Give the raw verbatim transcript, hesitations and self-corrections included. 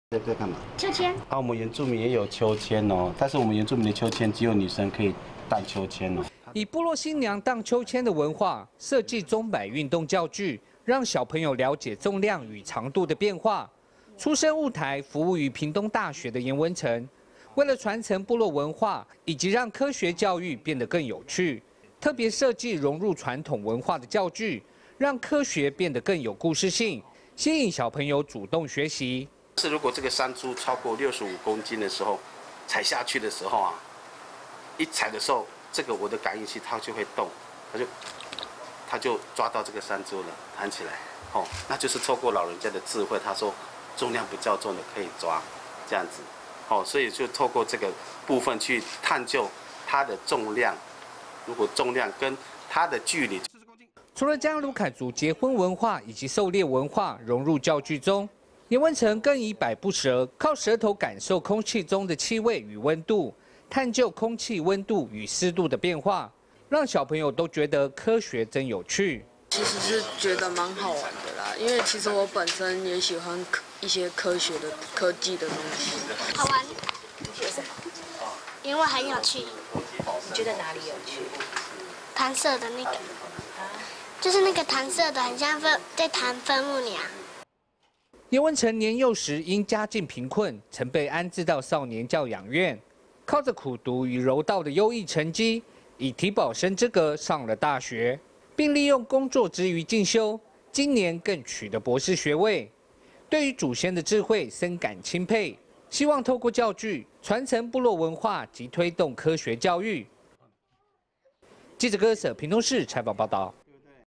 这个干嘛？ 秋千。 啊，我们原住民也有秋千哦，但是我们原住民的秋千只有女生可以荡秋千哦。 以部落新娘荡秋千的文化，设计钟摆运动教具，让小朋友了解重量与长度的变化。出身雾台，服务于屏东大学的严文成，为了传承部落文化以及让科学教育变得更有趣，特别设计融入传统文化的教具，让科学变得更有故事性，吸引小朋友主动学习。 是如果这个山猪超过六十五公斤的时候，踩下去的时候啊，一踩的时候，这个我的感应器它就会动，它就它就抓到这个山猪了，弹起来，哦，那就是透过老人家的智慧，他说重量不较重的可以抓，这样子，哦，所以就透过这个部分去探究它的重量，如果重量跟它的距离。 除了将卢凯族结婚文化以及狩猎文化融入教具中，严文成更以百步蛇，靠舌头感受空气中的气味与温度，探究空气温度与湿度的变化，让小朋友都觉得科学真有趣。 其实是觉得蛮好玩的啦，因为其实我本身也喜欢一些科学的、科技的东西。 好玩。因为很有趣。 你觉得哪里有趣？ 弹射的那个，就是那个弹射的，很像分在弹分母鸟。 严文成年幼时因家境贫困，曾被安置到少年教养院，靠着苦读与柔道的优异成绩，以体保生资格上了大学，并利用工作之余进修，今年更取得博士学位。对于祖先的智慧深感钦佩，希望透过教具传承部落文化及推动科学教育。记者歌舍屏东市采访报道。